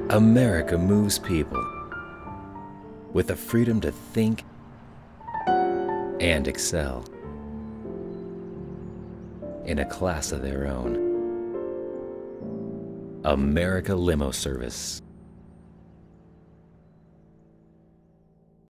America moves people with the freedom to think and excel in a class of their own. America Limo Service.